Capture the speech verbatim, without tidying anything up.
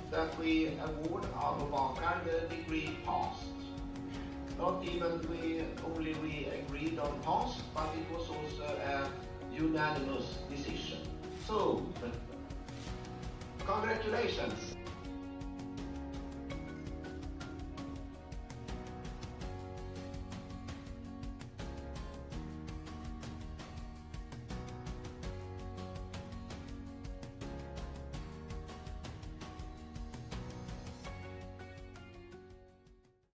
that we award Abu Bakar the degree passed. Not even we only we agreed on passed, but it was also a unanimous decision. So, congratulations!